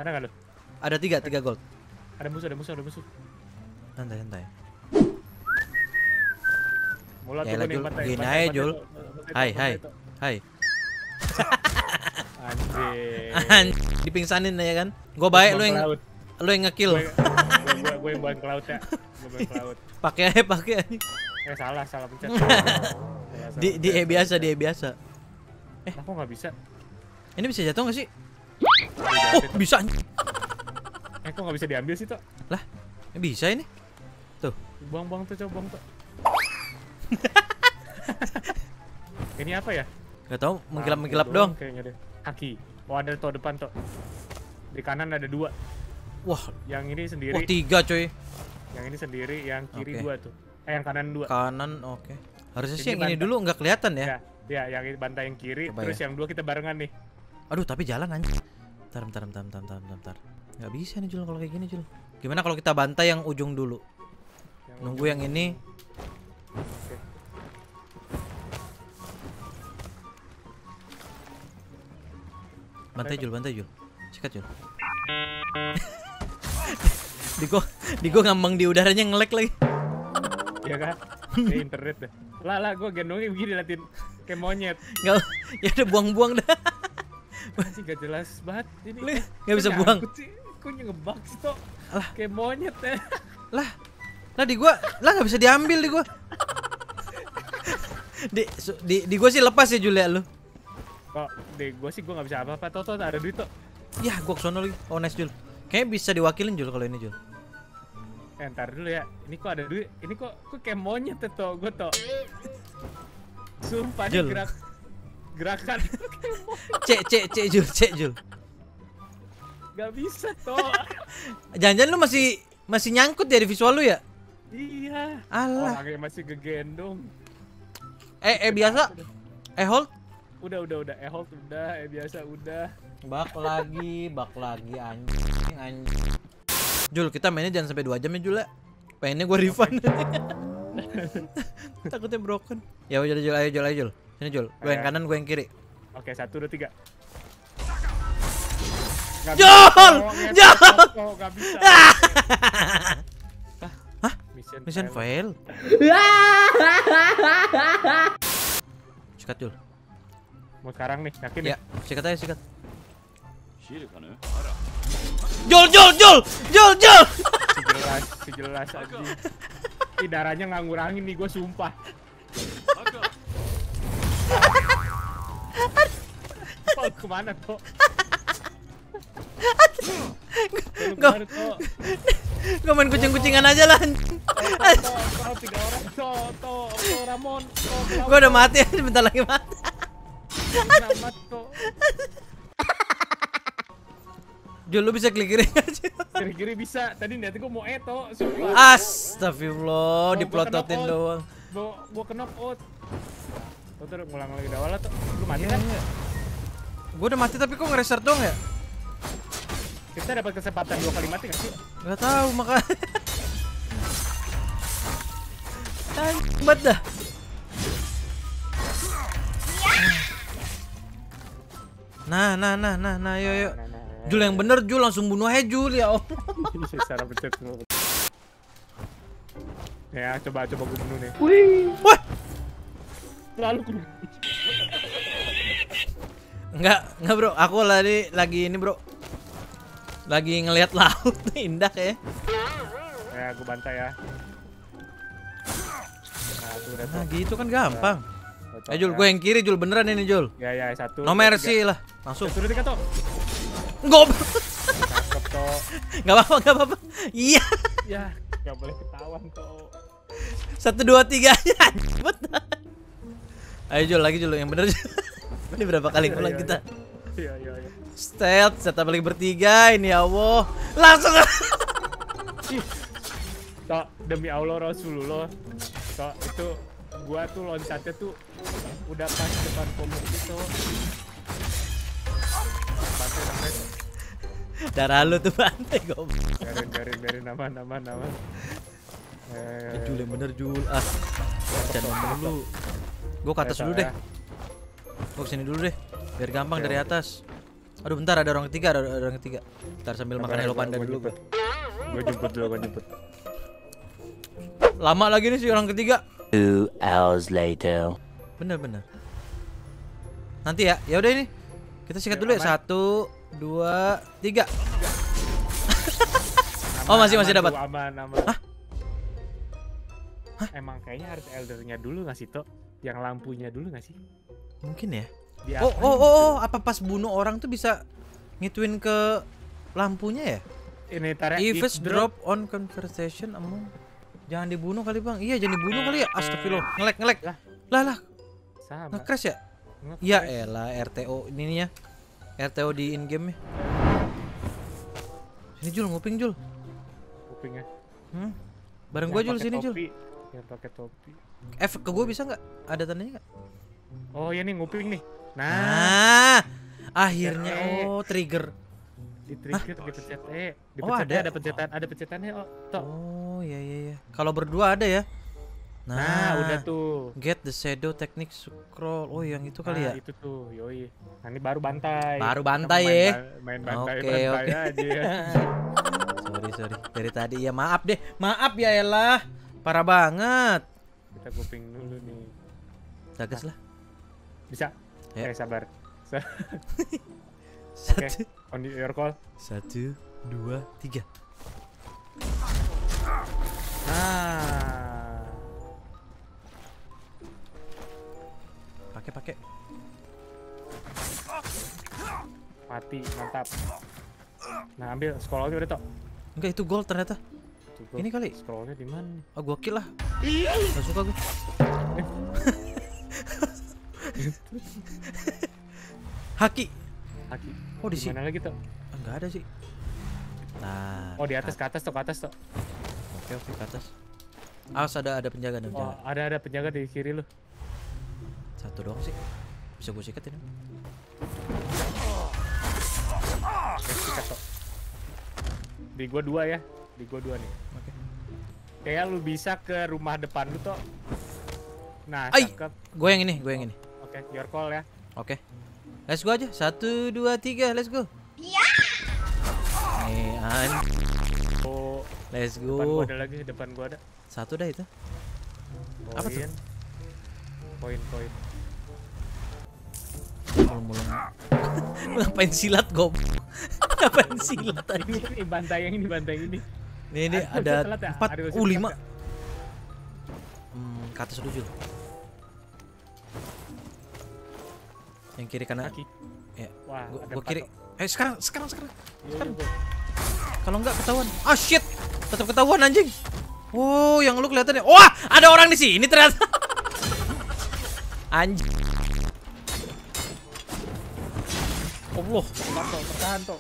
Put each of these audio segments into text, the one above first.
Ada nggak lu? Ada tiga gold. Ada musuh. Santai. Mulat Ya tuh lah, nih, Jul. bantai, Gini bantai, aja, bantai Jul. tuh, bantai tuh, Hai. bantai tuh. Anjir. Dipingsanin ya kan. Gue baik lu yang ngekill. Gue yang buang ke laut ya. Gue buang ke laut. Pakai aja. Salah pencet. Di biasa. Nah, kok nggak bisa? Ini bisa jatuh nggak sih? Oh, Bisa. kok nggak bisa diambil sih, Tok? Lah, bisa ini. Tuh. Buang tuh, coba buang tuh. Ini apa ya? Gak tau, mengkilap dong. Kayaknya deh. Kaki. Oh, ada tuh depan tuh. Di kanan ada 2. Wah, Yang ini sendiri. 3 coy. Yang ini sendiri, yang kiri Oke. 2 tuh. Yang kanan 2. Kanan, oke. Harusnya Ini sih yang ini bantai. dulu nggak kelihatan ya. Ya, yang ini bantai yang kiri, Coba terus ya. yang 2 kita barengan nih. Aduh, tapi jalan anjir. Bentar. Nggak bisa nih Jul kalau kayak gini Jul. Gimana kalau kita bantai yang ujung dulu? Nunggu yang ini. Oke. Bantai Jul. Sikat Jul. di gua ngambang di udaranya ngelek lagi. Iya kan? Ini internet deh. Lah, gue gendongnya begini latin kayak monyet. Nggak, ya udah buang dah. Masih gak jelas banget ini. Lu nggak bisa buang. Kok ngebug sih, Tok? Alah. Kayak monyet ya. Lah di gua nggak bisa diambil di gua. di gua sih lepas ya Jul ya lu. Kok deh gue sih gue nggak bisa apa-apa. Tok ada duit, Tok. Ya gua kesono lagi. Oh nice Jul. Kayaknya bisa diwakilin Jul kalau ini Jul. Ntar dulu ya. Ini kok ada duit. Ini kok kayak monyet ya, Tok. Gue, Tok. Sumpah nih Jul. gerakan. Cek Jul. Gak bisa, Tok. Jangan-jangan lu masih nyangkut ya di visual lu ya? Iya. Alah. Orangnya masih gegendong. Biasa. Hold. Udah. Hold udah. Biasa udah. Bak lagi anjing. Jul, kita mainnya jangan sampai 2 jam ya Jul ya. Pengennya gua refund. Takutnya broken. Ya udah Jul, ayo Jul. Sini Jul. Gua yang kanan, gua yang kiri. Oke, 1, 2, 3. Jol! Gak bisa. Hah? Mission fail. Sikat Jul. Mau sekarang nih, yakin Ya, sikat aja sikat. シールかねあら Jul. Sejelas anjing. Ih, darahnya nggak ngurangin nih, gue sumpah. Oh, kemana, Tok? Gua main kucing-kucingan aja lah. Tok, 3 orang, Tok, Ramon, Gua udah mati, bentar lagi mati. selamat, Tok. Jul, lu bisa klik kiri aja. Kiri-kiri bisa, tadi niatnya gue mau Tok, sumpah. Astagfirullah, diplototin doang. Gua kena out. Tok, ngulang lagi dari awal, Tok. Lu mati kan? Gua udah mati tapi kok nge-restart doang ya? Kita dapat kesempatan 2 kali mati nggak sih? Gak tahu makanya. Anjing banget dah. Nah, yuk. Jul yang bener Jul, langsung bunuh aja Jul ya Allah. Cara pencet semua. Ya, coba gue bunuh nih. Wah, Lalu enggak bro, aku lagi ini bro. Lagi ngelihat laut, indah ya. ya gue bantai ya. Nah, tuh udah Nah tuh. gitu kan gampang. Tuh, Jul, ya. gue yang kiri Jul, beneran ini Jul. Ya, 1. No mercy lah, langsung. 1, 2, 3, Tok. Gob. Cakep, Tok. Gak apa-apa. Iya. Ya, gak boleh ketahuan, Tok. 1, 2, 3 aja. Ayo Jul, lagi Jul, yang bener Jul. Ini berapa kali ngulang kita? Iya. Stealth, serta balik bertiga ini ya Allah. Langsung. Tok, demi Allah Rasulullah. Tok, itu gua tuh loncatnya tuh udah pas depan komuk gitu. Bantai. Darah lu tuh bantai goblok. Biarin aman. Jul yang bener Jul. Jangan dulu. Gua ke atas dulu deh. Gua kesini dulu deh. Biar gampang dari atas. Aduh bentar, ada orang ketiga, ada orang ketiga. Bentar sambil makan Hello Panda dulu. Gue jemput dulu, gue jemput. Lama lagi nih si orang ketiga. 2 hours later. Bener. Nanti ya, ya udah ini. Kita sikat dulu ya. 1, 2, 3. Oh masih dapat. Aman. Hah? Emang kayaknya harus eldernya dulu nggak sih, Tok? Yang lampunya dulu nggak sih? Mungkin ya. Diapain Oh, apa pas bunuh orang tuh bisa ngituin ke lampunya ya? Ini tarik If drop on conversation among. Jangan dibunuh kali bang. Iya jangan dibunuh kali ya. Astagfirullah. Ngelek. Lah. sama. Nge-crash ya? Nge-crash. Ya elah RTO ini nih ya. RTO di in game ya. Sini Jul, nguping Jul. Kupingnya. Bareng gua Jul sini Jul. Yang pakai topi. F ke gua bisa nggak? Ada tandanya nggak? Oh ya nih nguping nih. Nah, Nah, akhirnya trigger. di trigger dipencet E. Oh, ada. Ada pencetannya Tok. Oh iya. Kalau berdua ada ya. Nah, udah tuh. Get the shadow technique scroll. Oh, yang itu kali ya. Itu tuh, yoi. Nah, ini baru bantai. Baru bantai Kita ya. Main bantai Oke. aja ya. Sorry. Dari tadi ya maaf deh. Maaf ya elah. Parah banget. Kita kuping dulu nih. Dagas lah. Bisa? Ya. Sabar. Satu, On your call. 1, 2, 3. Nah. Pakai. Mati, mantap. Nah, ambil scrollnya udah Tok. Enggak itu gold ternyata. Tuh, Ini kali. Scrollnya di mana? Oh, gua kill lah. Gak suka gue. Haki. Oh, di sini. Mana lagi Tok? Enggak ada sih. Nah. Oh, di atas ke atas Tok, ke atas Tok. Oke, ke atas. Awas ada penjaga dan Oh, ada penjaga di kiri lu. Satu doang sih. Bisa gue sikat ini. Sikat Tok. Di gua 2 ya. Di gua 2 nih. Oke. Kayak lu bisa ke rumah depan lu Tok. Nah, Ai, cakep. gue yang ini. Oke, your call ya. Oke. Let's go aja. 1, 2, 3, let's go. Iya. Oh, Let's depan gua go. ada lagi, depan gua ada. Satu dah itu. Apa tuh? Poin. Mulung-mulung. Ngapain silat gob? Ngapain silat tadi? Ini bantai yang ini. Ini ada 4, 5. Ke atas dulu. Yang kiri kanan. Kaki. Ya. Wah, Gua kiri. Sekarang. Iya. Kalau enggak ketahuan. Ah shit. Tetap ketahuan anjing. Oh, yang lu kelihatan ya. Wah, ada orang di sini ternyata. Anjing. Allah, Bertahan Tok.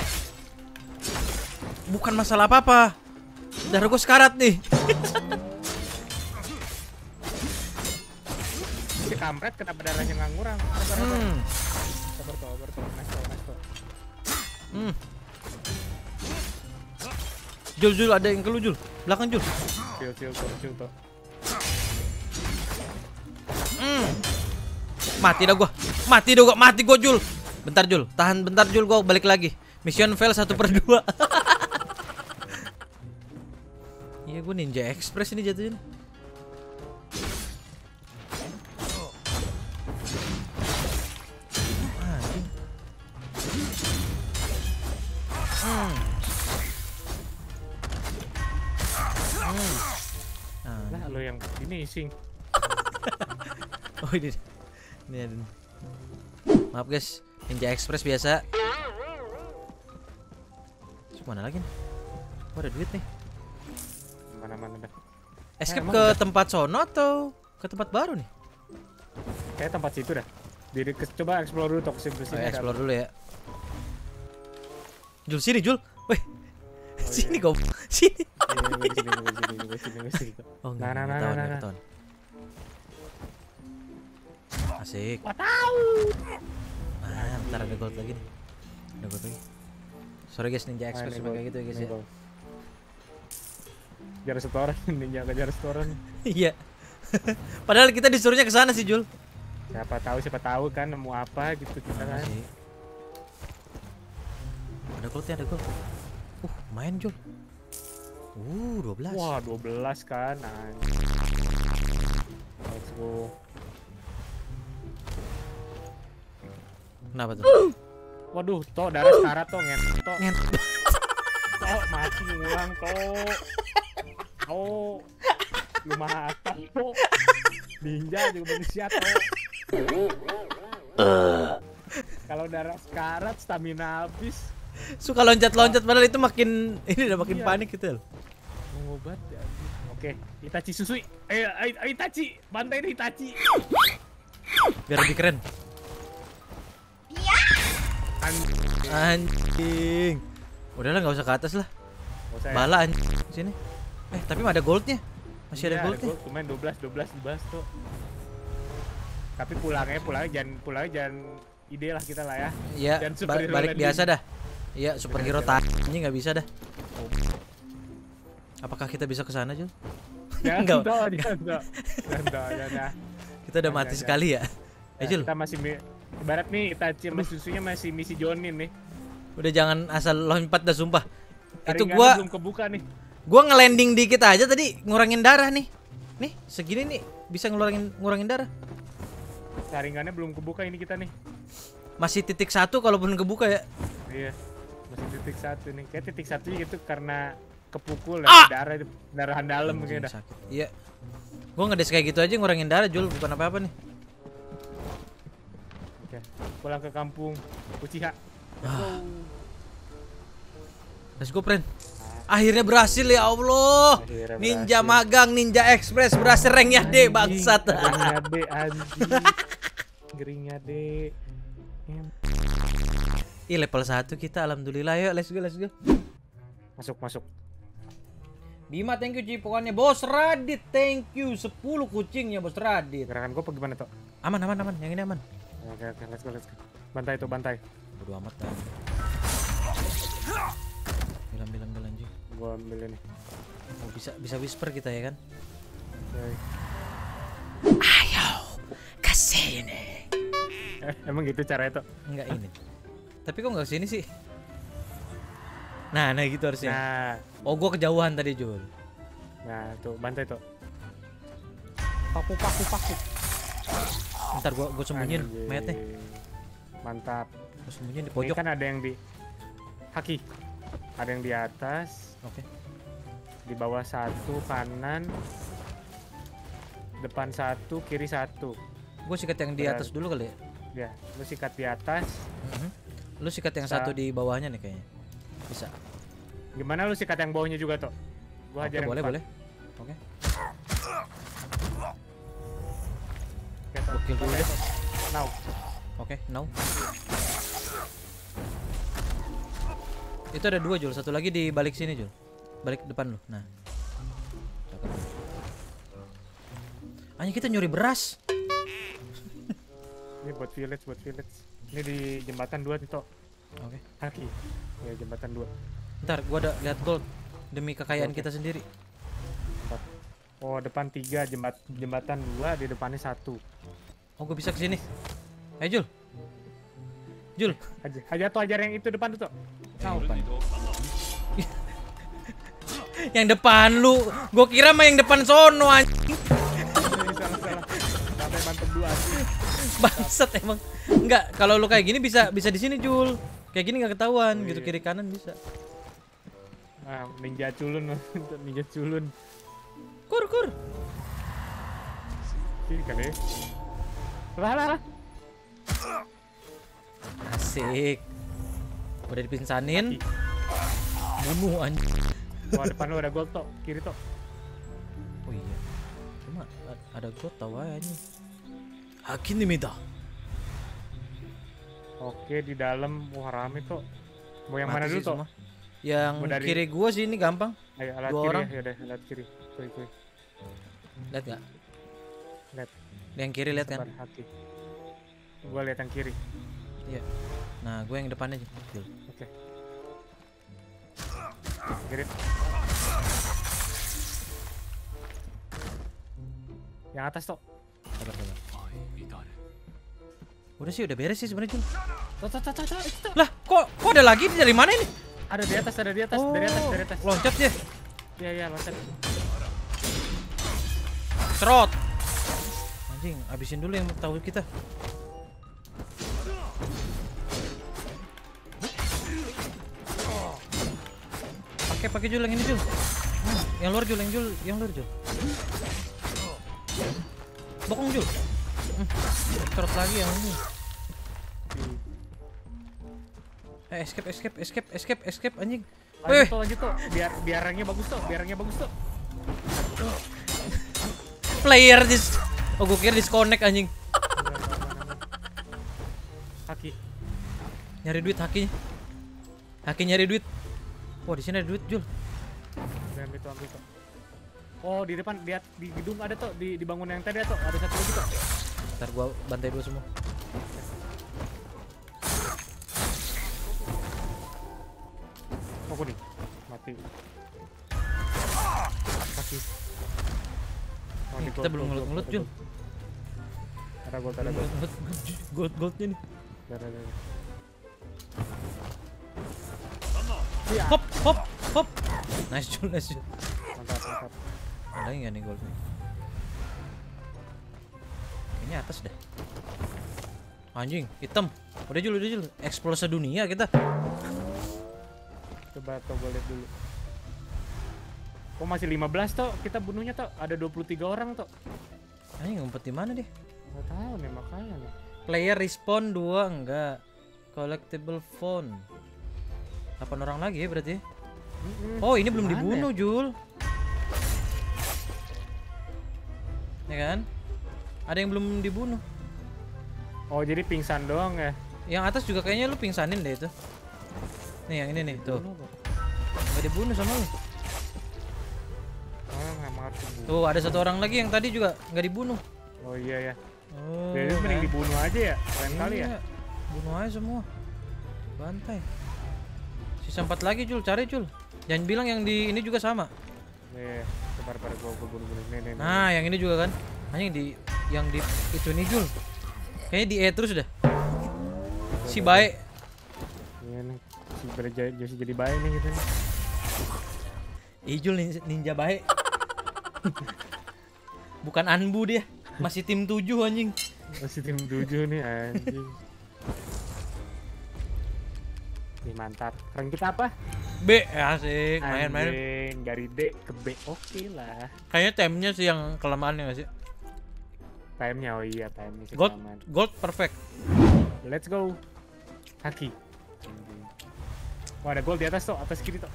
bukan masalah apa-apa. Darah gue sekarat nih. Si kampret kenapa darahnya nggak ngurang? Sabar Tok. Nice Tok. Jul, ada yang ke lu Jul. Belakang Jul. Chill Tok. Mati gua Jul. Bentar Jul, tahan bentar Jul, gua balik lagi. Mission fail 1/2. Iya, gua Ninja Express ini jatuhin. Lah lo yang ini sing. Oh ini ada. Maaf guys, Ninja Express biasa. Terus mana lagi nih? Oh, ada duit nih. Mana dah. Escape emang ke udah? tempat sono atau ke tempat baru nih? Kayak tempat situ dah. Coba explore dulu Tok, Oh, sini. explore dulu ya. Jul sini Jul. Weh. Sini kau. Sini. Sini. Oh, Nah. ketahuan. Asik. Tahu. Ntar ada gold lagi nih. Sorry guys, Ninja Express cuma kayak gitu ya guys ya. Kejar setoran, ninja kejar setoran. Iya. Padahal kita disuruhnya ke sana sih Jul. Siapa tahu kan nemu apa gitu kita kan. Sih. ada goldnya, ada gold. Main Jul. 12. Wah, 12 kan. Let's go. Kenapa tuh? Waduh, toh darah sekarat toh ngentot. Ngentot. Toh mati ngulang toh. Oh. Lu mata toh. Ninja juga manusia toh. Kalau darah sekarat, stamina habis. Suka loncat-loncat padahal itu makin udah makin panik gitu loh. Mengobat ya. Oke, Itachi Susui. Ayo Itachi, bantai deh Itachi. Biar lebih keren. Anjing. Udahlah nggak usah ke atas lah. Bala anjing sini. Tapi ada goldnya. Masih ada goldnya. Gold, main 12 tuh. Tapi pulangnya jangan ide lah kita lah ya. Iya, balik biasa dah. Iya, superhero tanya nggak bisa dah. Apakah kita bisa ke sana, Jul? Enggak. Kita udah mati sekali ya. Jul. Kita masih ibarat nih Itachi sama Susunya masih misi Jonin nih. Udah jangan asal lompat dah sumpah. Itu Sharingan belum kebuka nih. Gua ngelanding dikit aja tadi ngurangin darah nih. Nih, segini nih bisa ngurangin darah. Sharingannya belum kebuka ini kita nih. Masih titik 1 kalaupun kebuka ya. Iya. Masih titik 1 nih. Kayak titik 1 itu karena kepukul ya, darahan dalam kayaknya dah. Iya. Gua ngedes kayak gitu aja ngurangin darah, Jul, bukan apa-apa nih. Oke. Pulang ke kampung Uchiha. Let's go, friend. Akhirnya berhasil ya Allah. Ninja magang, Ninja Express berhasil ranknya D, bangsat. Geringnya D anjing. Geringnya D. Level 1 kita alhamdulillah. Yuk, let's go. Masuk. Bima, thank you Ci, pokoknya Bos Radit, thank you 10 kucingnya Bos Radit. Gerakan gue gimana tuh? Aman, yang ini aman. Oke, let's go. Bantai. Bodo amat dah. Bilang anjing. Gua ambil ini. Oh, bisa whisper kita ya kan? Okay. Ayo kesini. Emang gitu caranya tuh? Enggak ini. Tapi kok nggak kesini sih? Nah gitu harusnya. Nah. Oh, gua kejauhan tadi, Jul. Nah, tuh bantai tuh. Paku. Ntar gua sembunyiin mayatnya. Mantap. Gua sembunyiin di pojok. Ini kan ada yang di haki. Ada yang di atas. Oke. Di bawah 1, kanan. Depan 1, kiri 1. Gua sikat yang di atas dulu kali ya. Ya, lu sikat di atas. Lu sikat yang satu di bawahnya nih kayaknya. Bisa. Gimana lu sikat yang bawahnya juga tuh? Gua ajar yang boleh. Oke. Gokil dulu deh. Now. Oke, now. Itu ada 2, Jul. Satu lagi di balik sini, Jul. Balik depan lu. Nah. Hanya kita nyuri beras. Ini buat village. Ini di jembatan 2 nih, Tok. Oke. Haki. Ya, jembatan 2. Ntar gua ada lihat gold demi kekayaan kita sendiri. Oh, depan 3, jembatan 2, di depannya 1. Oh, gua bisa ke sini. Jul. Aja tuh ajar yang itu depan tuh. Yang depan lu. Gua kira mah yang depan sono anjing. Salah. Sampai mantep 2 anjing. Bangsat emang. Enggak, kalau lu kayak gini bisa di sini, Jul. Kayak gini nggak ketahuan, gitu kiri kanan bisa. Ninja culun. Kur. Sini kan ya. Lah. Asik. Udah dipinsanin. Bunuh anjing. Wah, depan lu ada gold Tok, kiri Tok. Oh iya. Cuma ada gold tahu aja anjing. Hakin dimita. Oke, di dalam wah rame Tok. Mau yang mana dulu Tok? Yang kiri gua sih ini gampang. Ayo, alat 2 kiri orang. ya udah, alat kiri. Kuy. Lihat enggak? Lihat. Yang kiri lihat kan? Haki. Gua lihat yang kiri. Iya. Nah, gua yang depan aja. Oke. Kiri. Yang atas Tok. Sabar. Udah sih, udah beres sih sebenarnya Jul. Tuh. Lah, kok ada lagi dari mana ini? Ada di atas, dari atas. Loncat dia. Iya, loncat. Serot. Anjing, habisin dulu yang tahu kita. Pakai Jul yang ini Jul. Yang luar Jul, yang luar Jul. Bokong Jul. Serot lagi yang ini. Escape anjing. Lanjut tuh. Biar rangnya bagus tuh. Player oh gue kira disconnect anjing. Haki. Nyari duit Haki nyari duit. Wah, di sini ada duit Jul. Ambil tuh. Oh, di depan lihat di gedung ada tuh, di bangun yang tadi tuh, ada satu lagi tuh. Ntar gua bantai dulu semua. Oh, nih. Mati. Haki. Nih, kita belum ngelut Jul. Ada Goldnya nih. Ada. Hop. Nice Jul. Mantap. Ada nggak nih goldnya? Kayaknya atas deh. Anjing, hitam. Udah Jul. Explore sedunia kita. Coba gue lihat dulu. Kok masih 15 toh? Kita bunuhnya toh. Ada 23 orang toh. Anjing, ngumpet di mana deh? Nggak tahu nih, makanya nih. Player respawn 2 enggak. Collectible phone. 8 orang lagi ya berarti. Oh, ini belum dibunuh, Jul. Ya kan? Ada yang belum dibunuh. Oh, jadi pingsan doang ya? Yang atas juga kayaknya lu pingsanin deh itu. Nih, yang ini nih, tuh. Nggak dibunuh sama lu. Tuh, ada satu orang lagi yang tadi juga nggak dibunuh. Oh iya ya. Oh, jadi mending dibunuh aja ya? Keren kali ya? Bunuh aja semua. Bantai. Sisa 4 lagi Jul, cari Jul. Jangan bilang yang di ini juga sama. Nih, sebar gue bunuh. Nih. Nah, yang ini juga kan. Hanya yang di itu nih Jul. Kayaknya di E terus dah. Si baik. Iya nih, si jadi baik nih gitu nih. Jul ninja baik. Bukan Anbu dia. Masih tim 7 anjing. Masih tim 7 nih anjing. Nih mantap. Rank kita apa? B, asik. Main. Dari D ke B. Oke lah. Kayaknya timenya sih yang kelemahannya nggak sih? Timenya, oh iya timenya sih kelemahan. Gold perfect. Let's go. Haki. Wah, ada gold di atas toh, atas kiri toh.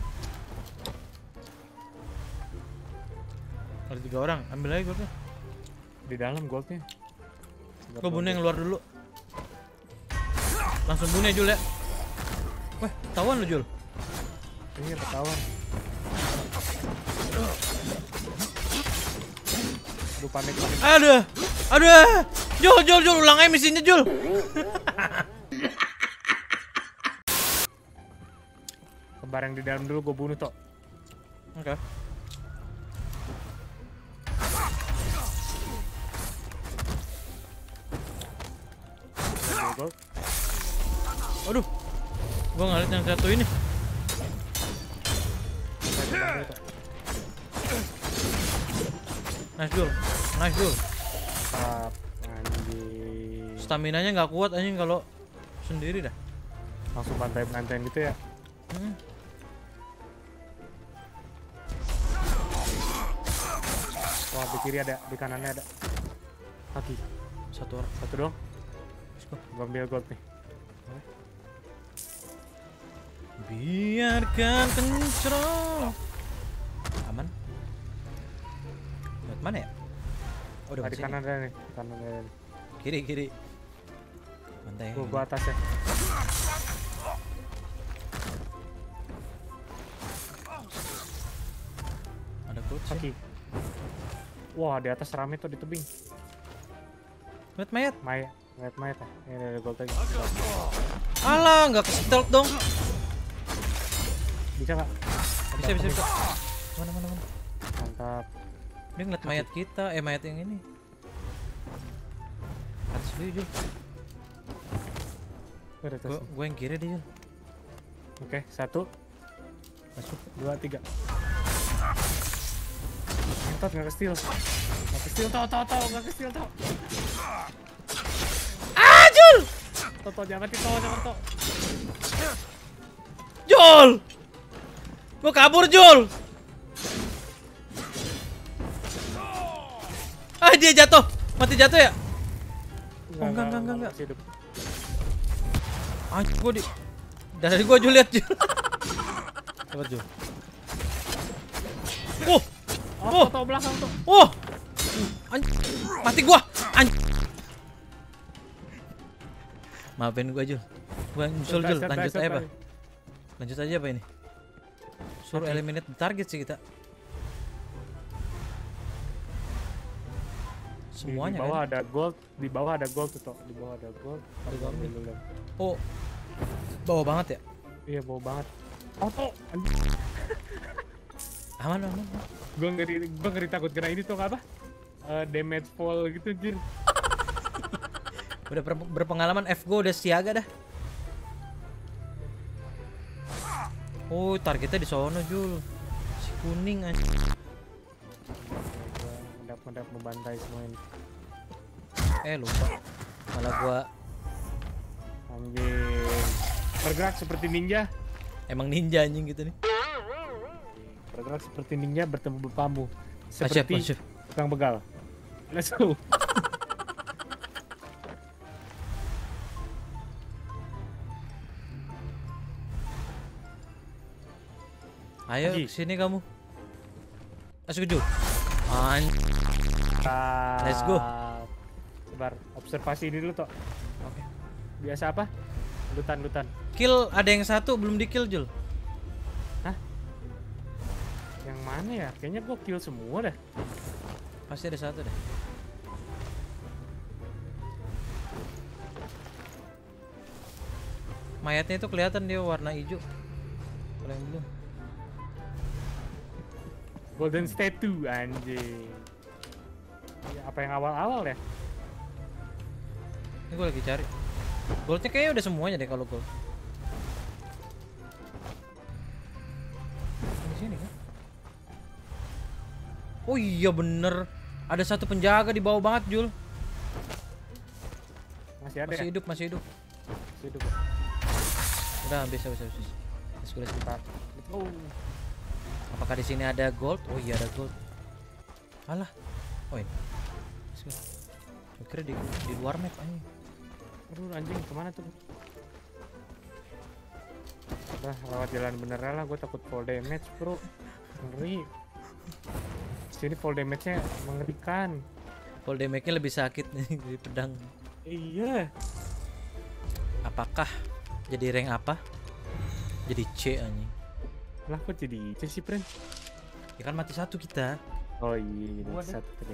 Ada 3 orang, ambil aja goldnya. Di dalam goldnya. Gua bunuh yang luar dulu. Langsung bunuh ya Jul ya. Wah, ketahuan lu Jul. Iya, ketahuan. Aduh, panik. Aduh. Jul, ulang aja misinya Jul. Kebar yang di dalam dulu gue bunuh toh. Oke. Aduh. Gua nggak lihat yang satu ini. Nice Jul. Mantap, anjing. Staminanya nggak kuat anjing kalau sendiri dah. Langsung bantai-bantaiin gitu ya. Wah, di kiri ada, di kanannya ada. Haki. Satu orang. Satu dong. Gua ambil gold nih. Biarkan kencrong. Aman. Lihat mana ya? Oh, udah Di kanan ada nih, di kanan ada nih. Kiri. Bantai. Gua atas ya. Ada coach. Haki. Wah, di atas rame tuh di tebing. Lihat mayat. Mayat ya. Ini ada gold lagi. Alah, nggak ke stealth dong. Bisa nggak? Bisa. Mana. Mantap. Dia ngeliat mayat kita, mayat yang ini. Atas dulu Jul. Gua ada tasnya. Gue yang kiri deh Jul. Oke, 1, Masuk. 2, 3. Entot nggak ke steal. Nggak ke steal, tau, nggak ke steal, tau. Ah Jul! Toto, jangan mati, Toto. Jul! Gue kabur Jul! Ah dia jatuh! Mati jatuh ya? Oh, enggak. Masih hidup. Anjir gue di... Dari gue Jul liat Jul. Coba Jul. Oh, Toto belakang tuh. Anjir. Mati gua. Anjir. Maafin gua Jul. Gua nyusul Jul. Lanjut aja apa? Lanjut aja apa ini? Suruh eliminate target sih kita. Semuanya Di bawah kan? ada gold, di bawah ada gold tuh, Tok. Di bawah ada gold. Di bawah nih. Dulu. Oh. Bawah banget ya? Iya, bawah banget. Oh, Tok. Anjing. Aman. Gua ngeri takut kena ini tuh apa? Damage fall gitu anjir. Udah berpengalaman F-Go udah siaga dah. Oh, targetnya di sono Jul. Si kuning aja. Mendap membantai semua ini. Lupa. Malah gua Anjing. Bergerak seperti ninja. emang ninja anjing gitu nih. Bergerak seperti ninja bertemu berpambu. Siap. Seperti tukang begal. Let's go. Ayo Haji. kesini kamu. Masuk Jul. Let's go. Sebar observasi ini dulu, Tok. Oke. Biasa apa? Lutan. Kill ada yang satu belum di kill Jul. Yang mana ya? Kayaknya gua kill semua dah. Pasti ada satu deh. Mayatnya itu kelihatan dia warna hijau. Kalau yang belum. Golden statue anjing. Ya, apa yang awal-awal ya? Ini gue lagi cari. Goldnya kayaknya udah semuanya deh kalau gold. Di sini kan? Oh iya bener. Ada satu penjaga di bawah banget Jul. Masih ada Masih ya? hidup. Masih hidup. Udah habis. Let's go. Bentar. Oh. Apakah di sini ada gold? Oh iya ada gold. Alah. Oh ini. Let's go. Gua kira di luar map aja. Aduh anjing kemana tuh? Udah lewat jalan beneran lah, gue takut fall damage bro. Ngeri. Sini fall damage-nya mengerikan. Fall damage-nya lebih sakit nih dari pedang. Iya. Apakah jadi rank apa? Jadi C anjing. Lah kok jadi itu sih friend? Ya kan mati satu kita. Oh iya jadi Gua deh. satu tadi.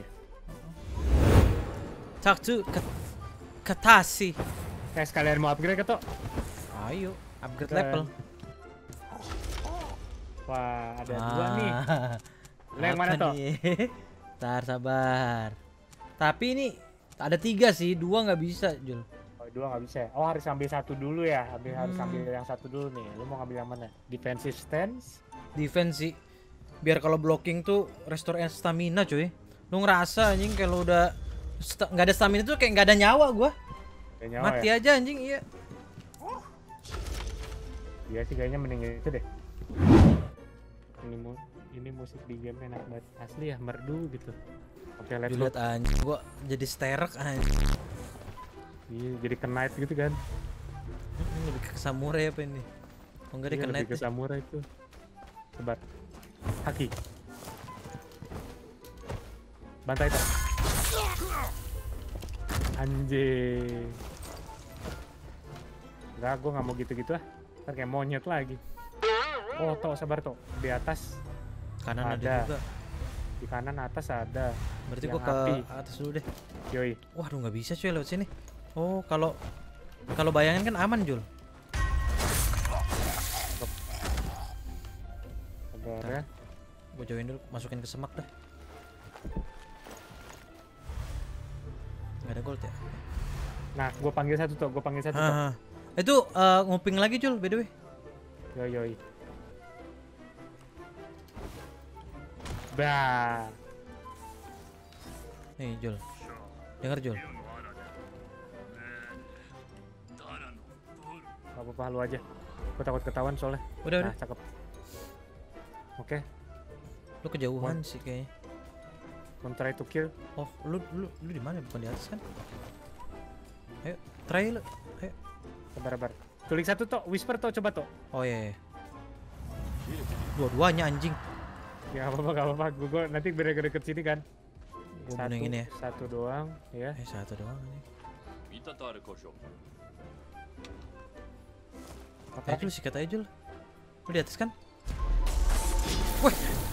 Satu ketasi. Kayak sekalian mau upgrade ketok. Ayo upgrade Kan. level. Wah ada dua nih. Lo yang mana Apa toh? nih? Ntar sabar. Tapi ini ada 3 sih, 2 nggak bisa Jul. Oh dua nggak bisa ya? Oh harus ambil satu dulu ya. Harus ambil yang satu dulu nih. Lo mau ngambil yang mana? Defensive stance? Defense sih. Biar kalau blocking tuh restore stamina cuy. Lu ngerasa anjing kalau udah nggak ada stamina tuh kayak nggak ada nyawa gua. Kayak nyawa Mati ya? aja anjing, iya. Iya sih kayaknya mending itu deh. Ini musik di game enak banget. Asli ya merdu gitu. Oke let's go. Lihat anjing gua jadi sterek anjing. Iya jadi knight gitu kan. Ini lebih ke samurai apa ini? Oh enggak deh Iya, ke lebih knight. ke samurai itu. Sebar. Haki. Bantai toh. Anjing. Enggak, gua nggak mau gitu-gitu ah. Ntar kayak monyet lagi. Oh, toh sabar toh. Di atas, Kanan ada ada. juga. di kanan atas ada. Berarti Yang gua ke api. atas dulu deh. Yoi. Waduh nggak bisa cuy lewat sini. Oh kalau bayangan kan aman Jul. Sabar ya. Gua jauhin dulu, masukin ke semak dah. Nggak ada gold ya? Nah, gua panggil satu toh. Ah, Itu nguping lagi Jul, by the way. Yoi. Bah. Nih Jul. Dengar Jul. Gak apa-apa lu aja. Gue takut ketahuan soalnya. Udah. Nah, cakep. Oke. Lu kejauhan sih kayaknya. Don't try to kill. Oh, lu di mana? Bukan di atas kan? Ayo, try lu. Ayo. Sabar. Tulik satu toh, whisper toh, coba toh. Oh iya. Dua-duanya anjing. Ya gak apa-apa. Gue nanti deket sini kan. Gua bener ini ya. Satu doang, ya. Satu doang anjing. 見たとある故障 Ayo Jul, sikat aja Jul. Lu di atas kan? Wah.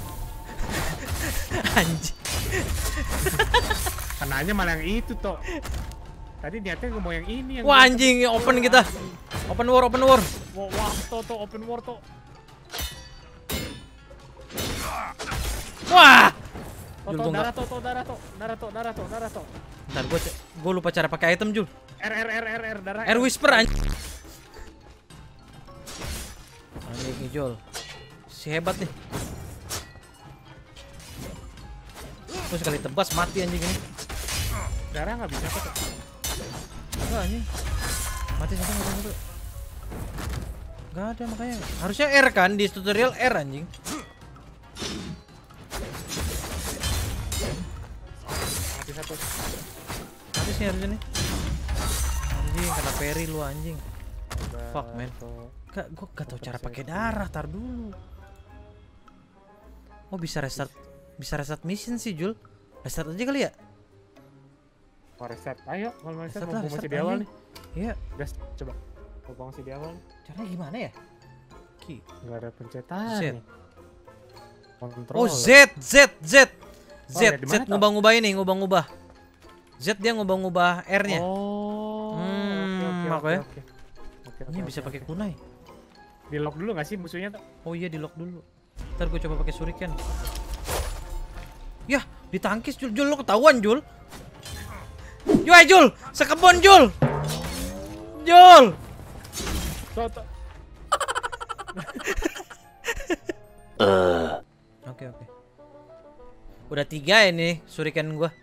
Anjing. Kenanya malah yang itu toh. Tadi niatnya gue mau yang ini yang. Wah anjing, open kita. Open war. Wah, toh open war toh. Wah. Jul, Toh, gua nggak- darah toh. Ntar gua lupa cara pakai item Jul. R, darah. Air whisper anjing. Anjing Jul. Si hebat nih. Terus sekali tebas mati anjing ini. Darah nggak bisa toh. Enggak anjing. Mati satu. Enggak ada makanya. Harusnya R kan di tutorial R anjing. Mati satu. Mati sih harusnya nih. Anjing kena parry lu anjing. Fuck man. Gua gak tau cara pakai darah, tar dulu. Oh bisa restart mission sih Jul. Restart aja kali ya? Mau reset, ayo. Mau reset, Restart lah, masih restart di awal anjing. nih. Iya. Gas, coba. Mumpung masih di awal. Caranya gimana ya? Nggak ada pencetan Z. nih. Kontrol. Oh Z. lihat di mana, Ngubah-ngubah ini, ngubah-ngubah. Z dia ngubah-ngubah R-nya. Oh. Makanya. Oke. Ini bisa pakai kunai. Di lock dulu nggak sih musuhnya tuh? Oh iya di lock dulu. Ntar gue coba pakai shuriken. Yah, ditangkis Jul, lo ketahuan Jul. Yo Jul, sekebon Jul. Toh. Oke. Udah 3 ini shuriken gua.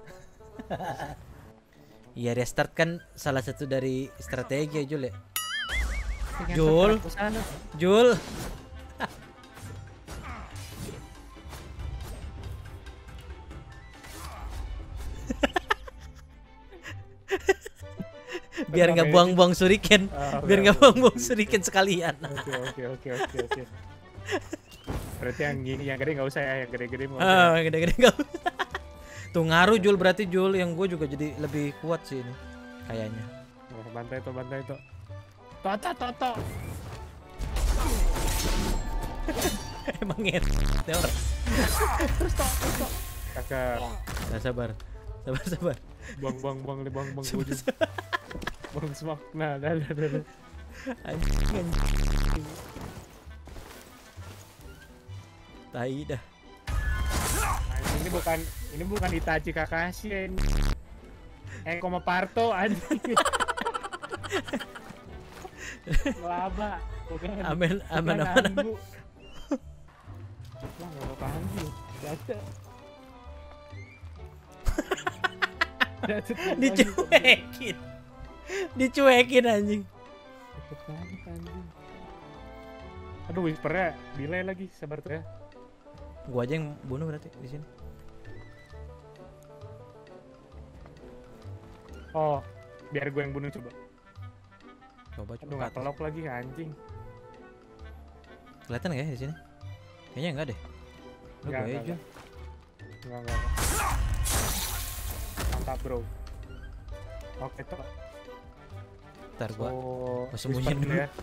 Iya restart kan salah satu dari strategi ya Jul ya. Jul. Biar nggak buang-buang shuriken. Biar nggak buang-buang shuriken sekalian. Oke. Berarti yang gini, yang gede nggak usah ya, yang gede-gede mau. Gede-gede nggak usah. Tuh ngaruh Jul, berarti Jul yang gue juga jadi lebih kuat sih ini kayaknya. Bantai itu. Toto. Emang ngerti orang. Terus toh. Kakak. Nah, sabar. Buang wujud. Buang semak. Nah, dah. Anjing. Tai dah. Nah, ini bukan Itachi Kakashi ya, ini. Koma Parto anjing. Laba. Aman. Wah, nggak apa-apaan sih. Dicuekin anjing. Aduh, whispernya delay lagi, sabar tuh ya. Gua aja yang bunuh berarti di sini. Oh, biar gue yang bunuh coba. Coba Aduh, nggak telok lagi anjing. Kelihatan nggak ya di sini? Kayaknya enggak deh. Lu gue aja. Enggak. Mantap, bro. Oke, toh. Ntar gua sembunyiin whisper dulu. ya.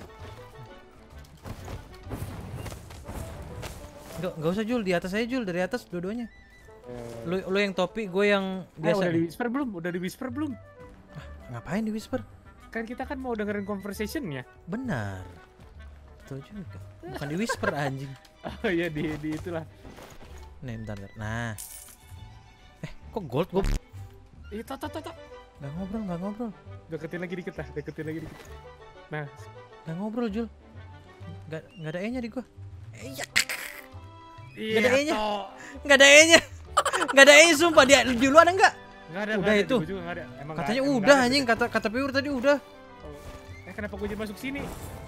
Enggak usah Jul, di atas aja Jul, dari atas dua-duanya. Lu yang topi, gue yang biasa. Udah di whisper belum? Ngapain di whisper? Kan kita kan mau dengerin conversation-nya. Benar. Betul juga. Bukan di whisper anjing. Oh iya di itulah. Nih bentar. Nah. Kok gold gue? Ih, toh. Nggak ngobrol. Deketin lagi dikit. Nah, Nggak ngobrol Jul. Nggak ada E-nya di gua. Iya. iya Nggak ada E-nya. toh. Nggak ada E-nya. Nggak ada E-nya sumpah. Dia di lu ada nggak? Nggak ada. Udah nggak ada, itu. di gua juga nggak ada. Emang Katanya nggak- emang udah nggak ada anjing, kata Piur tadi udah. tuh. Kenapa gue jadi masuk sini?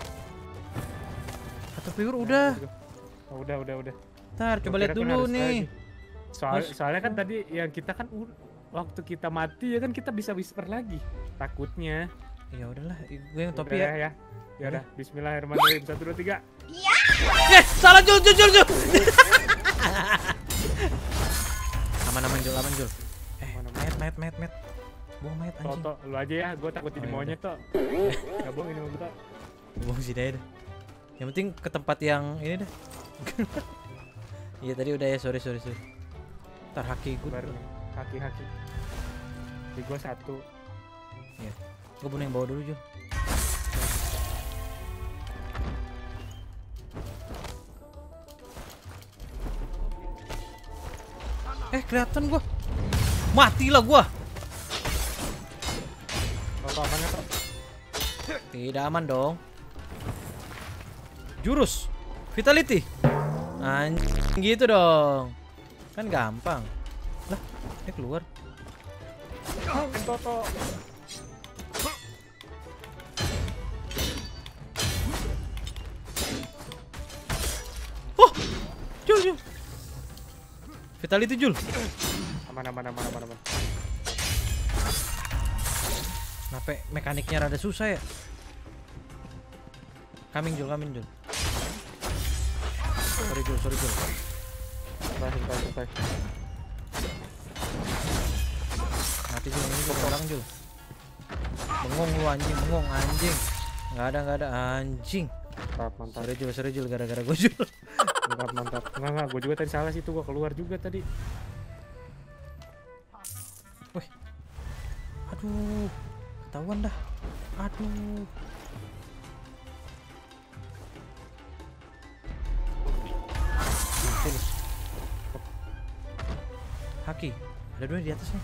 Kata Piur udah. Oh, udah. Ntar coba Gua lihat kira tuh dulu harus nih. lagi. Soalnya kan tadi yang kita kan waktu kita mati ya kan kita bisa whisper lagi. Takutnya. Ya udahlah, gue yang topi Udah ya. Ya udah, bismillahirrahmanirrahim. 1 2 3. Salah Jul. Aman Jul. Aman. Mayat. Buang mayat anjing. Toto, lu aja ya, gue takut jadi Oh, ya monyet toh. Gak bohong ini sama kita. Buang sini aja deh. Yang penting ke tempat yang ini dah. Iya tadi udah ya, sorry. Ntar haki gue. Baru nih, haki. Di gue 1. Gue bunuh yang bawa dulu Jul. Kelihatan gua. Matilah gua. Toto aman ya toh? Tidak aman dong. Jurus Vitality. Anjing gitu dong. Kan gampang. Lah, dia keluar. Toto. Oh, Jul. Vitality Jul. Aman. Kenapa mekaniknya rada susah ya? Coming Jul. Sorry Jul. Selesai. Mati Jul, ini gua orang Jul. Bengong lu anjing. Nggak ada anjing. Mantap. Sorry Jul, gara-gara gua Jul. Mantap. Enggak, gue juga tadi salah sih tuh, gue keluar juga tadi. Wih. Aduh. Ketahuan dah. Aduh. Sini. Haki. Ada 2 di atasnya.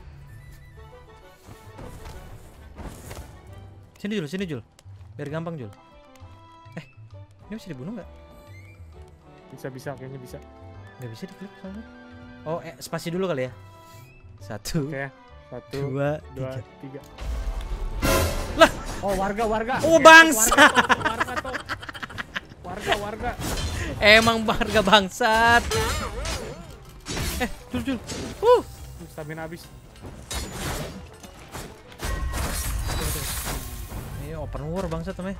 Sini Jul. Biar gampang Jul. Ini bisa dibunuh nggak? Bisa, kayaknya bisa. Nggak bisa diklik soalnya. Oh, spasi dulu kali ya. 1, Oke, 1, 2, 2, 3. 3. Lah, oh warga. Oh, bangsa. Warga toh. Warga. Emang warga bangsat. Jul. Stamina habis. Ini open war bangsat namanya.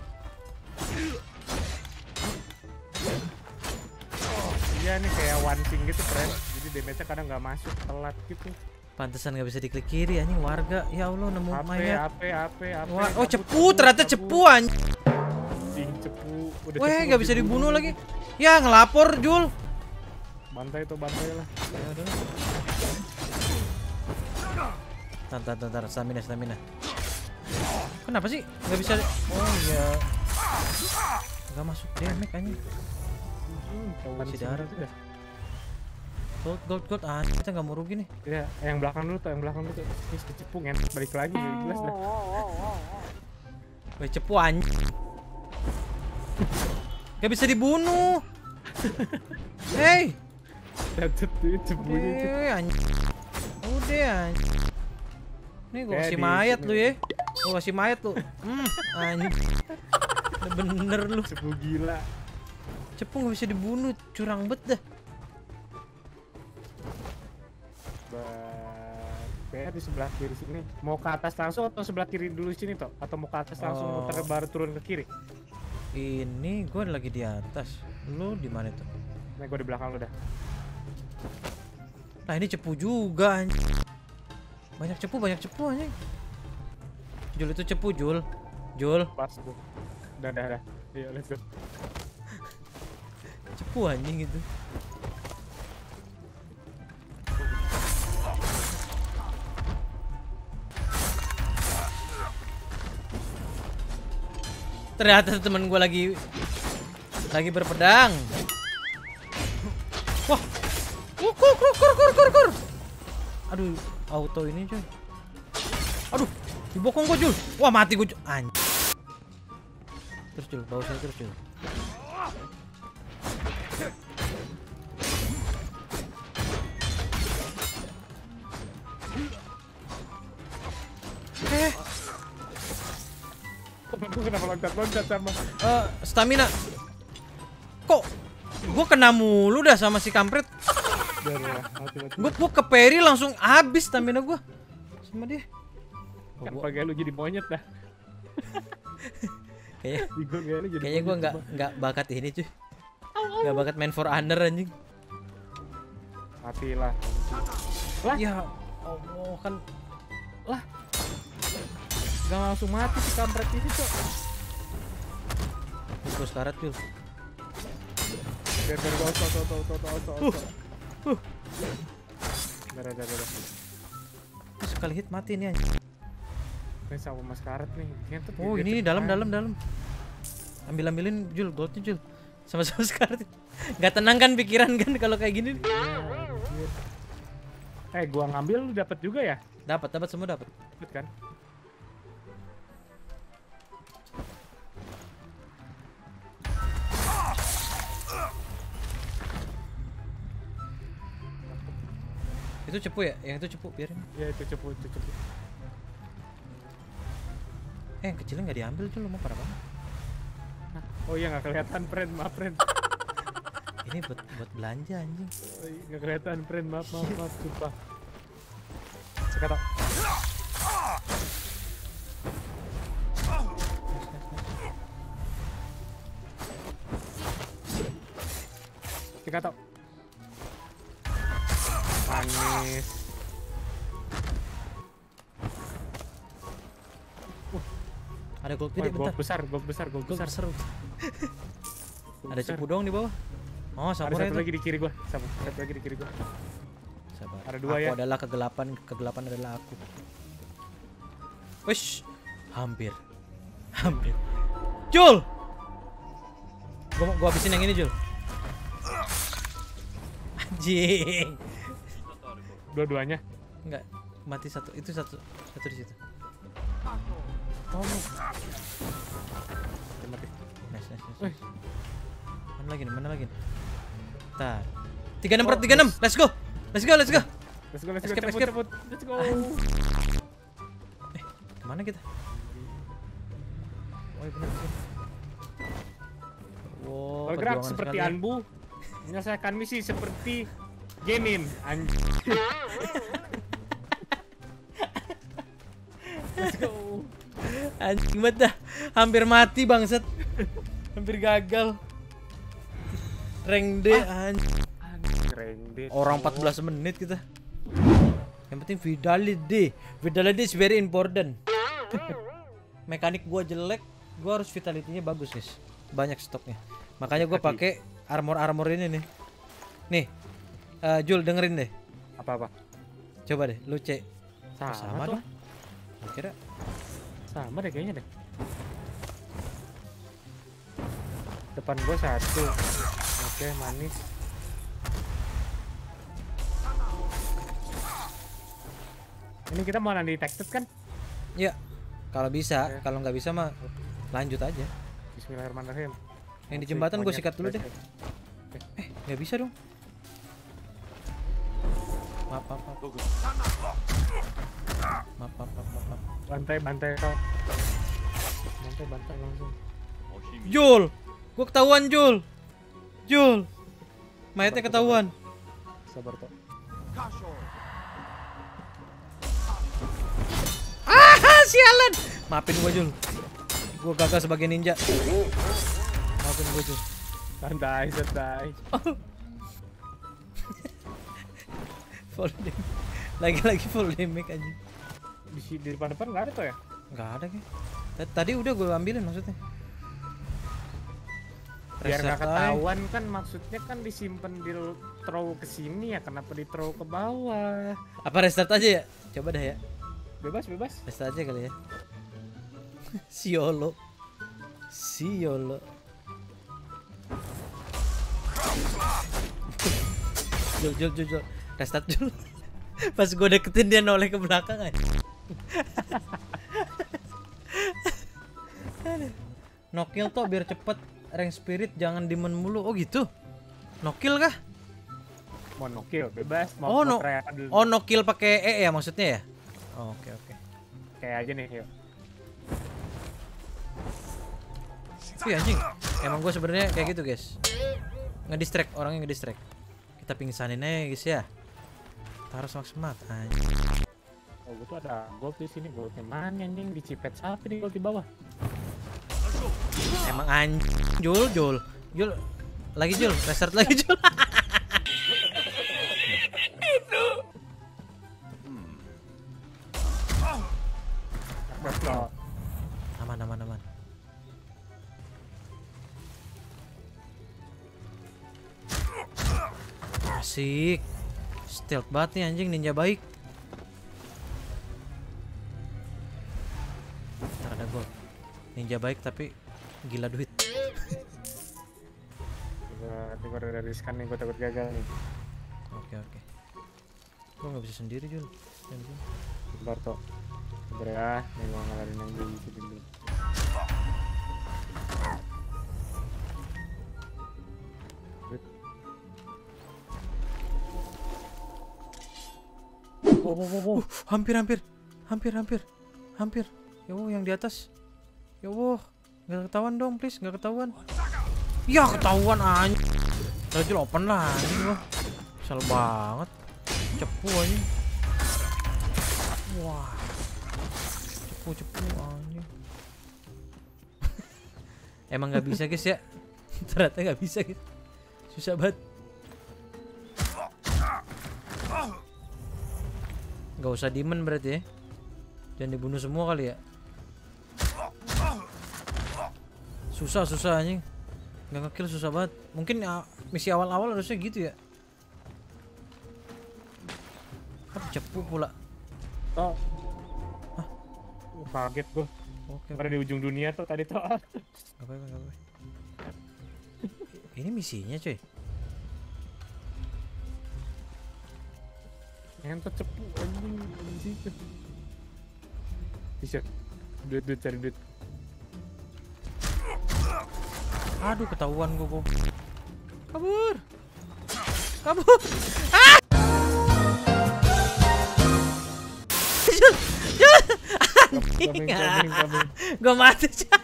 Iya nih kayak one thing gitu keren. Jadi damage-nya kadang nggak masuk, telat gitu. Pantesan nggak bisa diklik kiri anjing warga. Ya Allah, nemu mayat. AP. Oh, cepu, ternyata cepu anjing. Cepu. Udah Weh, cepu nggak bisa dibunuh dibunuh lagi. Ya, ngelapor Jul. Bantai lah. Ya udah. Tar, stamina. Kenapa sih nggak bisa? Oh iya. Nggak masuk damage anjing. Masih darah tuh dah. Gold. Kita nggak mau rugi nih. Ya, yang belakang dulu tuh. Ini cepu balik lagi jelas dah. Weh, cepu anjing. Gak bisa dibunuh. Hey. Catet tuh cepunya tuh. Anjing. Udah anjing. Nih gua kasih Di mayat sini. lu ya. Gua kasih mayat lu. Anjing. Bener lu. Cepu gila. Cepu gak bisa dibunuh, curang bet dah. Kayak di sebelah kiri sini. Mau ke atas langsung atau sebelah kiri dulu sini toh? Atau mau ke atas langsung muter baru turun ke kiri? Ini gue lagi di atas. Lu di mana tuh? Nah, gue di belakang lu dah. Nah, ini cepu juga anjing. Banyak cepu anjing. Jul itu cepu, Jul. Pas tuh. Dah. Iya, let's go. Cepu anjing itu. Ternyata temen gue lagi berpedang. Wah. Kur. Aduh, auto ini coy. Aduh, dibokong gue Jul. Wah, mati gue. Anjing. terus Jul, bawa sini terus Jul. Gue kenapa loncat-loncat sama Stamina. Kok gua kena mulu dah sama si kampret. mati. Gua ke parry langsung habis stamina gua sama dia. Kan pakai lu jadi monyet dah. Kayaknya gua nggak bakat ini cuy. Nggak bakat main for honor anjing. Matilah. Lah Ya Allah kan gak langsung mati si kampret ini tuh. terus karat Jul. Biar gua auto. Darah. Terus sekali hit mati nih anjing. Ini sama Mas Karet nih. Ngentot Oh dia ini tuh. dalam. Ambilin Jul, goldnya Jul. Sama-sama sekarat. Gak tenang kan pikiran kan kalau kayak gini. Gua ngambil lu dapat juga ya? Dapat semua dapat. Dapat kan? Itu cepu ya? Yang itu cepu biarin. Ya itu cepu. Yang kecilnya nggak diambil Jul, mau parah banget. Oh iya nggak kelihatan friend, maaf friend. Ini buat belanja anjing. Oh, iya, nggak kelihatan friend, maaf sumpah. Sekata. Sekata. Manis. Ada gold gede bentar. Gold besar. Seru. Ada cepu dong di bawah. Oh, Ada samurai satu itu. lagi di kiri gua. Satu lagi di kiri gua. Sabar. Ada dua aku ya. adalah kegelapan adalah aku. Wish, hampir. Jul, gua habisin yang ini Jul. Anjing. Dua-duanya. Enggak, mati satu. Itu satu di situ. Oh. Mati. Nice. Wih. Mana lagi nih? Tar. 36. Let's go. Let's go. Escape. Cepet. Let's go. Kemana kita? Oh iya benar sih. Wow, Bergerak perjuangan seperti sekali. Anbu, menyelesaikan misi seperti Genin. Anjing. Let's go. Anjing banget dah. Hampir mati bangsat. Hampir gagal. Rank D anjing. Keren deh. Orang 14 menit kita. Yang penting Vitality is very important. Mekanik gua jelek, gua harus vitality-nya bagus, guys. Banyak stoknya. Makanya gua pakai armor ini nih. Nih. Jul dengerin deh. Apa? Coba deh, lu cek. Sama tuh. dong. Gua kira Sama deh kayaknya deh. Depan gua satu. Oke, manis. Ini kita mau undetected kan? ya. Kalau bisa, kalau nggak bisa mah lanjut aja. Bismillahirrahmanirrahim. Yang di jembatan gue sikat dulu deh. Nggak bisa dong. Maaf. Bantai kau. Bantai langsung. Jul, gua ketahuan Jul. Mayatnya ketahuan. Sabar kok. Sialan. Maafin gua Jul. Gua gagal sebagai ninja. Maafin gua Jul. Santai. Full damage. Lagi full damage anjing. Di depan nggak ada tuh ya? Nggak ada kayak. Tadi udah gua ambilin maksudnya. Biar nggak Reset aja. ketahuan kan, maksudnya kan disimpan di throw ke sini ya, kenapa di throw ke bawah? Apa restart aja ya? Coba dah ya. Bebas. Restart aja kali ya. Siolo. Jul. Restart Jul. Pas gue deketin dia noleh ke belakang aja. No kill toh biar cepet rank spirit, jangan demon mulu. Oh gitu. No kill kah? Mau no kill bebas, Oh, mau no. try dulu. Oh, no kill pakai E ya maksudnya ya? Oh, oke oke. Kayak aja nih, yuk. Iya anjing. Emang gue sebenarnya kayak gitu, guys. Ngedistract, orangnya ngedistract. Kita pingsanin aja, guys ya. Taruh semak-semak anjing. Oh, gue tuh ada gold di sini. Goldnya mana anjing? Dicipet siapa nih gold di bawah? Emang anjing. Jul. Lagi Jul, restart lagi Jul. Betul. Aman. Asik. Stealth banget nih anjing, ninja baik. Ntar ada gold. Ninja baik tapi gila duit. Gue udah riskan nih, gue takut gagal nih. Oke. Gue nggak bisa sendiri Jul. Bentar toh. Bentar ya, nih gue ngelarin yang di situ dulu. Oh, hampir. Yo, yang di atas. Yo, nggak ketahuan dong, please, nggak ketahuan. Ya ketahuan anjing. Rajul open lah anjing gua. Kesel banget. Cepu anjing. Wah. Cepu anjing. Emang nggak bisa guys ya. Ternyata nggak bisa guys. Susah banget. Gak usah demon berarti ya. Jangan dibunuh semua kali ya. Susah anjing. Gak ngekill susah banget. Mungkin misi awal-awal harusnya gitu ya. Cepu pula. Toh. Hah? Kaget gue. Oke. Ada di ujung dunia tuh tadi toh. Gak apa-apa. Ini misinya cuy. Ngentot cepu anjing. Bisa. Duit cari duit. Aduh ketahuan gue. Kabur. Ah! Coming. Gue mati.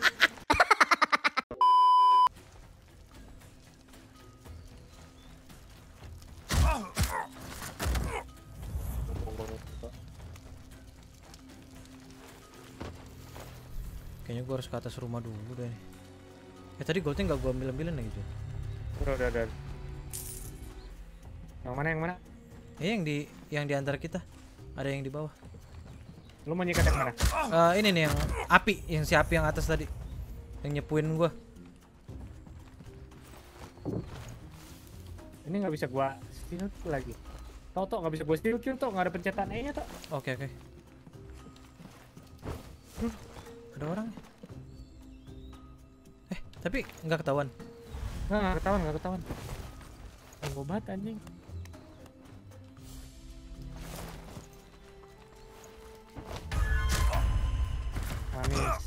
Kayaknya gue harus ke atas rumah dulu deh. Tadi goldnya nggak gue ambil-ambilin lagi tuh. Udah. Yang mana? Yang di antara kita. Ada yang di bawah. Lu mau nyikat yang mana? Ini nih yang api, si api yang atas tadi. Yang nyepuin gua. Ini nggak bisa gua steal kill lagi. Tok nggak bisa gua steal kill toh, nggak ada pencetan E-nya toh. Oke. Ada orang. Tapi nggak ketahuan. Nggak ketahuan. Obat anjing. Manis.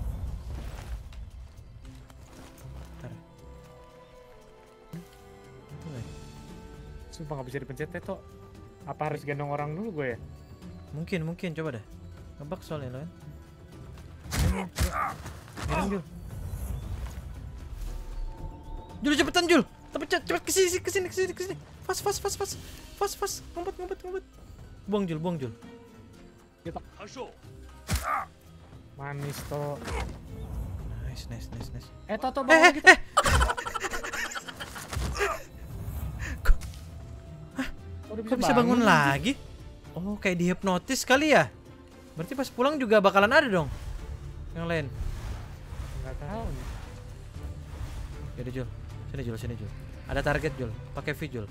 Sumpah nggak bisa dipencet toh. Apa harus gendong orang dulu gue ya? Mungkin coba dah. Ngebak soalnya lo kan. Jul. Jul cepetan Jul. Cepet kesini. Fast. Ngumpet. Buang Jul. Kita. Manis toh. Nice. Toh bawah kita. Kok bisa bangun lagi? Oh, kayak dihipnotis kali ya? Berarti pas pulang juga bakalan ada dong yang lain. Nggak tahu nih. Yaudah Jul. Sini Jul. Ada target Jul. Pakai V Jul.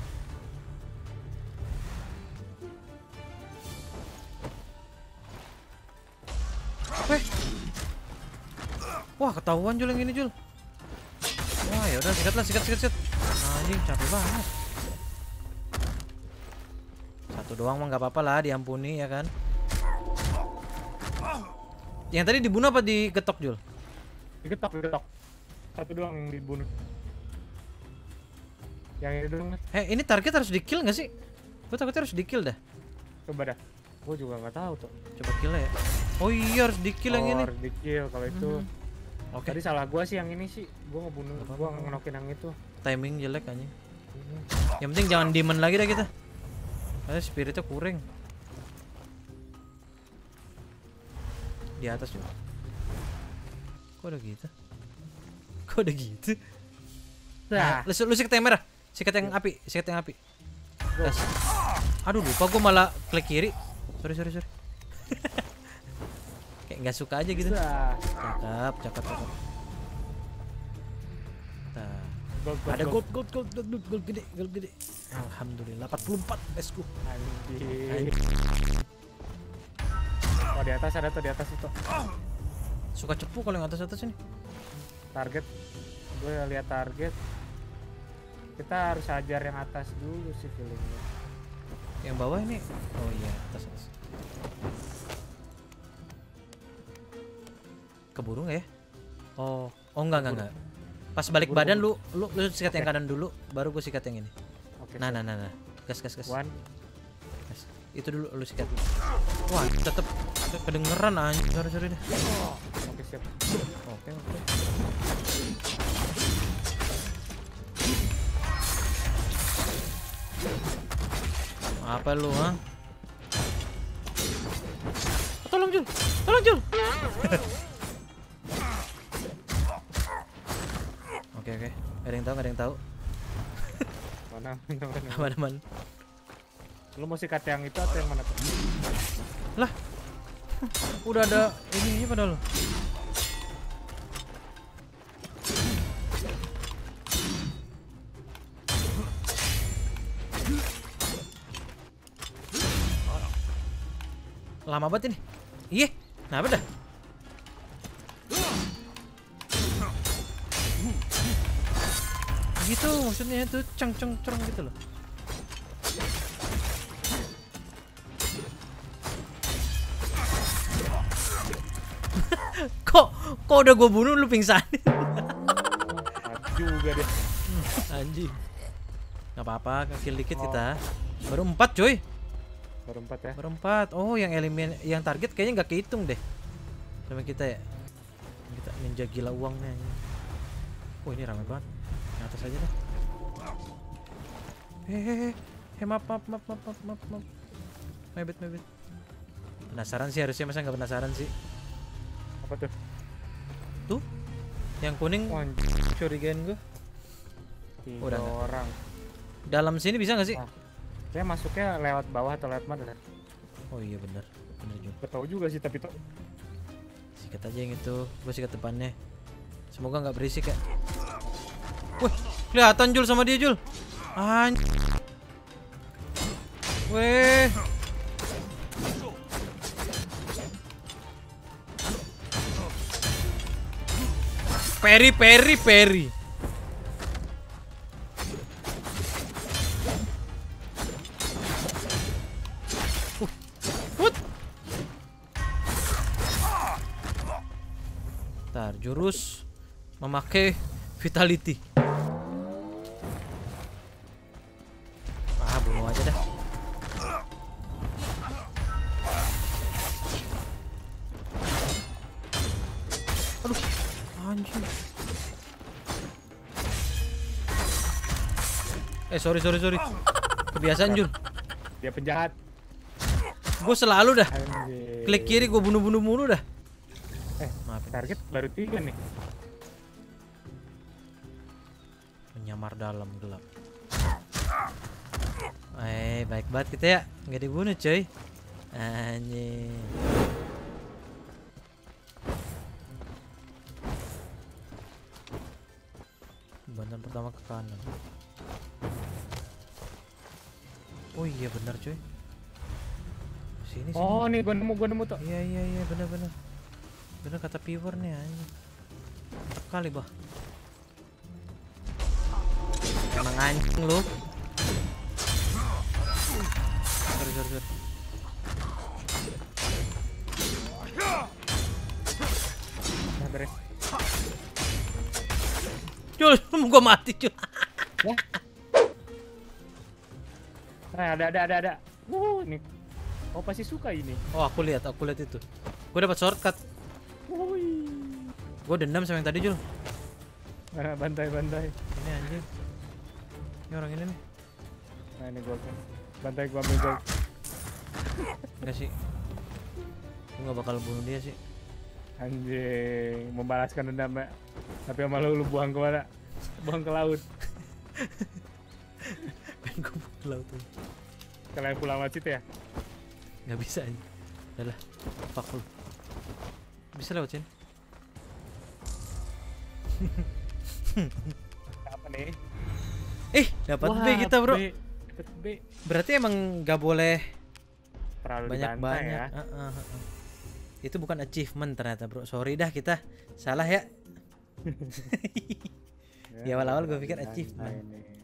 Wah, ketahuan Jul yang ini Jul. Wah, yaudah sikat. Anjing, capek banget. Satu doang mah nggak apa-apa lah, diampuni ya kan. Yang tadi dibunuh apa diketok Jul? Diketok. Satu doang yang dibunuh. Yang ini doang. Ini target harus di kill nggak sih? Gue takutnya harus di kill dah. Coba dah. Gue juga nggak tahu tuh. Coba kill ya. Oh iya harus di kill yang ini. Harus di kill kalau itu. Oke. Tadi salah gua sih yang ini sih. Gua ngebunuh, gua ngenokin yang itu. Timing jelek anjing. Yang penting jangan demon lagi dah kita. Karena spiritnya kurang. Di atas juga. Kok ada gitu? Nah, lu sikat yang merah. Sikat yang api. Gas. Aduh lupa gua malah klik kiri. Sorry. Kayak nggak suka aja gitu. Cakep. Nah, ada gold gede. Alhamdulillah 44. Let's go. Anjir. Oh di atas ada tuh, di atas itu. Suka cepu kalau yang atas ini. Target. Gue lihat target. Kita harus hajar yang atas dulu sih feelingnya. Yang bawah ini. Oh iya, atas. Keburu nggak ya? Oh enggak. Pas balik badan lu sikat yang kanan dulu, baru gue sikat yang ini. Oke. Nah. Gas. One. Gas. Itu dulu lu sikat. Wah, tetep kedengeran anjir. Sorry deh. Oke, siap. Oke. Apa lu, ha? Tolong Jul. Oke. Ada yang tahu. Mana? Aman. Lu mau sikat yang itu atau yang mana tuh? Lah. Udah ada ini padahal. Lama banget ini. Iya. Kenapa dah? Gitu maksudnya itu ceng gitu loh. kok udah gue bunuh lu pingsan. Juga deh. Anjing. Gak apa-apa, kill dikit kita. Baru 4 coy. Baru 4 ya. Baru 4. Oh yang yang target kayaknya nggak kehitung deh sama kita ya. Kita ninja gila uangnya. Oh ini ramai banget. Yang atas aja deh. Maaf. Mebet. Penasaran sih harusnya, masa nggak penasaran sih? Apa tuh? Tuh, yang kuning. Curigain gue. Udah orang. Dalam sini bisa nggak sih? Saya masuknya lewat bawah atau lewat mana? Oh iya bener juga. Gak tahu juga sih tapi tuh. Sikat aja yang itu, gue sikat depannya. Semoga nggak berisik ya. Wih, kelihatan Jul sama dia Jul. Weh. Peri. What? Ntar jurus memakai vitality. Bunuh aja dah. Aduh, anjing. Sorry. Kebiasaan Jun. Dia penjahat. Gue selalu dah. Anjir. Klik kiri gue bunuh dah. Maafin. Target baru 3 nih. Menyamar dalam gelap. Baik banget kita ya, nggak dibunuh coy. Anjing. Bantuan pertama ke kanan. Oh iya benar coy. Sini. Oh nih gua nemu tuh. Iya benar. Benar kata Piwer nih anjing. Mantap kali bah. Emang anjing lu. Sorry. Nah beres. Jul, gua mati Jul. Nah, ada. Ini. Oh, pasti suka ini. Oh, aku lihat itu. Gua dapat shortcut. Woi. Gua dendam sama yang tadi Jul. Bantai. Ini anjing. Ini orang ini nih. Nah, ini gua bantai gua ambil gua. Enggak sih. Gua gak bakal bunuh dia sih. Anjing, membalaskan dendam, Mbak. Tapi sama lu buang ke mana? Buang ke laut. Pengen gua bunuh laut tuh. Kalian pulang wajib ya? Gak bisa aja. Udah lah. Fuck lu. Bisa lewat sini. Apa nih? Dapat B kita, Bro. Dapat B. Berarti emang gak boleh Terlalu dibantai banyak-banyak. ya. Itu bukan achievement ternyata, Bro. Sorry dah kita salah ya. Di awal-awal gue pikir achievement. Ini.